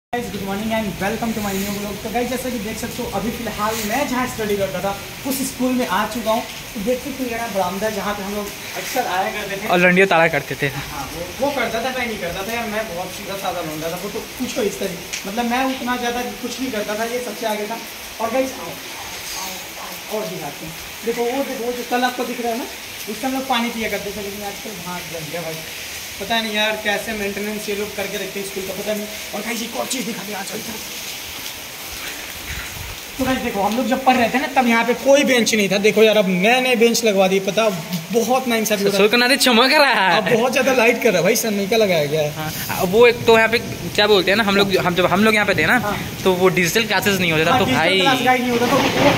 Good morning and welcome to my new blog. तो guys जैसा कि देख सकते हो अभी फिलहाल मैं जहाँ स्टडी करता था उस स्कूल में आ चुका हूँ। तो देख सकते हो यार बरामदा जहाँ पे हम लोग अक्सर आया करते थे और लंडिया तारा करते थे। हाँ वो करता था, मैं नहीं करता था यार। मैं बहुत सीधा साधा लौंडा था वो, तो कुछ इस तरह मतलब मैं उतना ज़्यादा कुछ नहीं करता था, ये सबसे आगे था। और गाइस और दिखाते हैं, देखो वो जो कल आपको दिख रहा है ना, उससे हम लोग पानी पिया करते थे, लेकिन आजकल भाग बन गया भाई। पता नहीं यार कैसे मेंटेनेंस ये लोग करके रखते हैं स्कूल का, पता नहीं। और कहीं एक और चीज़ दिखा दी आज। तो गाइस देखो हम लोग जब पढ़ रहे थे ना तब यहाँ पे कोई बेंच नहीं था। देखो यार अब नए नए बेंच लगवा दिए, पता बहुत नाइंसाफी हो रहा है। चमक रहा है, अब बहुत ज्यादा लाइट कर रहा है भाई, सनमाइका लगाया गया है। हाँ, वो एक तो यहाँ पे क्या बोलते हैं ना, जब हम लोग यहाँ पे थे ना, हाँ, तो वो डिजिटल क्लासेस नहीं होता था। तो भाई नहीं होता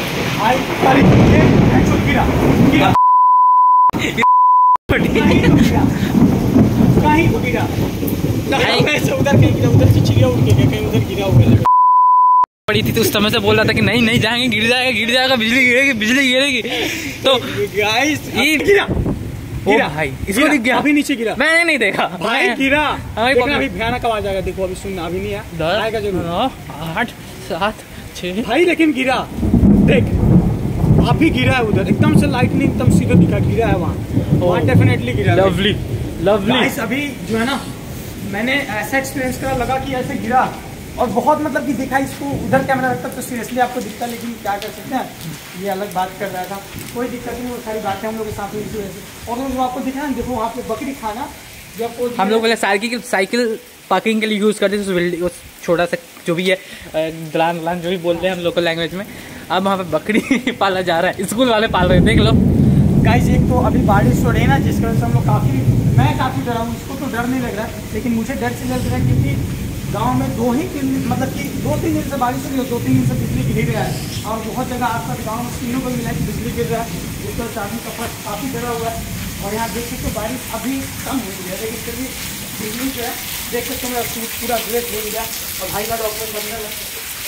पड़ी थी तो उस समय से बोल रहा था कि नहीं नहीं जाएंगे, गिर जाएगा, बिजली गिरेगी। तो गाइस गिरा भाई, इसको दिख गया, अभी नीचे गिरा, मैंने नहीं देखा भाई गिरा। अभी भयानक आवाज आएगा, देखो अभी सुनना, अभी नहीं आएगा जरूर। 8 7 6 भाई, लेकिन गिरा, देख अभी गिरा है उधर, एकदम से लाइटनिंग एकदम सीधा दिखा, गिरा है वहाँ डेफिनेटली गिरा। लवली गाइस अभी जो है ना मैंने ऐसा एक्सपीरियंस करा, लगा कि ऐसे गिरा और बहुत मतलब कि देखा इसको उधर कैमरा रखता तो सीरियसली आपको दिखता, लेकिन क्या कर सकते हैं, ये अलग बात कर रहा था, कोई दिक्कत नहीं, वो सारी बातें हम लोग के साथ हुई इसी वजह से। और वो आपको दिखा ना, देखो वहाँ पे बकरी खाना, जब हम लोग पहले साइकिल पार्किंग के लिए यूज़ करते थे, उस छोटा सा जो भी है दलान जो भी बोलते हैं हम लोकल लैंग्वेज में। अब वहाँ पे बकरी पाला जा रहा है, स्कूल वाले पाल रहे हैं, देख लो गाइस। एक तो अभी बारिश हो रही है ना, जिसकी वजह से हम लोग मैं काफ़ी डरा हूँ। इसको तो डर नहीं लग रहा है, लेकिन मुझे डर से लग रहा है क्योंकि गांव में 2-3 दिन से बारिश हो रही है, 2-3 दिन से बिजली गिर रहा है और बहुत जगह आसपास गाँव में तीनों को मिला कि बिजली गिर रहा है, जिसकी वजह से आदमी का फर्स्ट काफ़ी डरा हुआ है। और यहाँ देख सकते हो बारिश अभी कम हो गई है, लेकिन फिर भी बिजली जो है देख सकते हो, मेरा पूरा ड्रेस हो गया और भाई का डॉक्यूमेंट बनने लगा।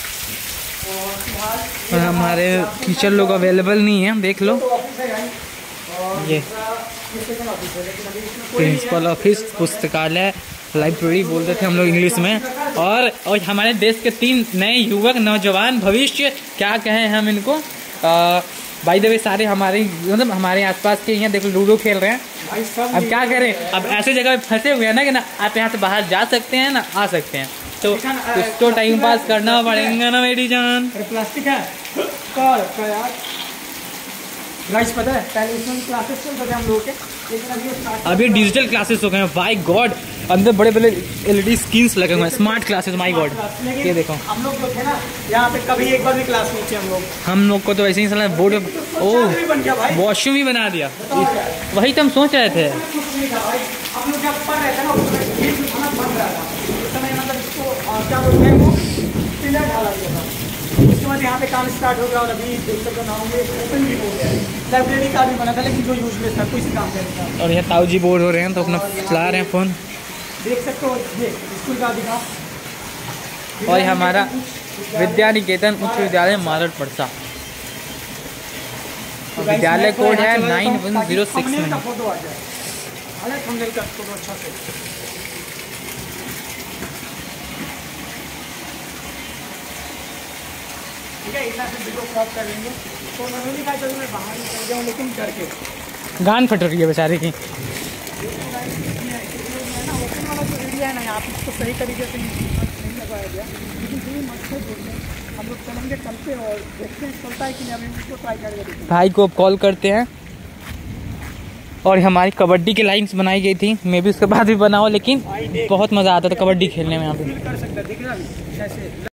और हमारे टीचर लोग अवेलेबल नहीं है, देख लो ये प्रिंसिपल ऑफिस, पुस्तकालय, लाइब्रेरी बोलते थे हम लोग इंग्लिश में। और हमारे देश के 3 नए युवक नौजवान भविष्य, क्या कहें हम इनको, बाय द वे सारे हमारे मतलब हमारे आसपास के यहाँ देखो लूडो खेल रहे हैं। अब क्या करें, अब ऐसे जगह फंसे हुए हैं ना कि ना आप यहाँ से बाहर जा सकते हैं ना आ सकते हैं, तो कुछ तो टाइम पास करना पड़ेगा ना मेरी जान। प्लास्टिक है यार। गाइस पता है पहले इसमें क्लासेस चलते थे हम लोगों के, लेकिन अभी डिजिटल क्लासेस हो गए हैं। माय गॉड, अंदर बड़े बड़े LED स्क्रीन्स लगे हुए हैं, स्मार्ट क्लासेस। माय गॉड, ये देखो हम लोग जो थे ना यहाँ पे कभी एक बार भी क्लास नहीं थी हम लोग को, तो ऐसे ही साला बोर्ड ओह वॉशरूम ही बना दिया। वही तो हम सोच रहे थे। हम लोग जब पढ़ रहे थे ना बन रहा था उस समय, मतलब इसको क्या बोलते हैं, वो पिलर ढाला गया था। उसके बाद यहाँ पे काम स्टार्ट हो गया और अभी देख सकते हो ओपन भी हो गया है। लाइब्रेरी का भी बना था, लेकिन जो यूजलेस था, कोई से काम करता था। और यहाँ ताऊ जी बोर हो रहे हैं तो अपना चला रहे हैं फोन, देख सकते हो ये स्कूल का दिखा। और हमारा विद्या निकेतन उच्च विद्यालय मारड़ पड़सा, विद्यालय कोड है 9106 में। फोटो आ जाए फोटो अच्छा से। ठीक है, इतना से वीडियो क्रॉप कर लेंगे तो मैं कहा चलो मैं बाहर निकल जाऊँ, लेकिन डर के गान फट रही है बेचारे की। ओपन वाला जो एरिया है ना, यहाँ पे इसको सही तरीके से नहीं लगाया गया, लेकिन जो मकसद बोलते हैं हम लोग चलेंगे कल पे और देखते हैं चलता है कि नहीं। अभी उसको ट्राई करके भाई को कॉल करते हैं। और हमारी कबड्डी की लाइन्स बनाई गई थी, मैं भी उसके बाद भी बनाओ, लेकिन बहुत मज़ा आता था कबड्डी खेलने में यहाँ पे।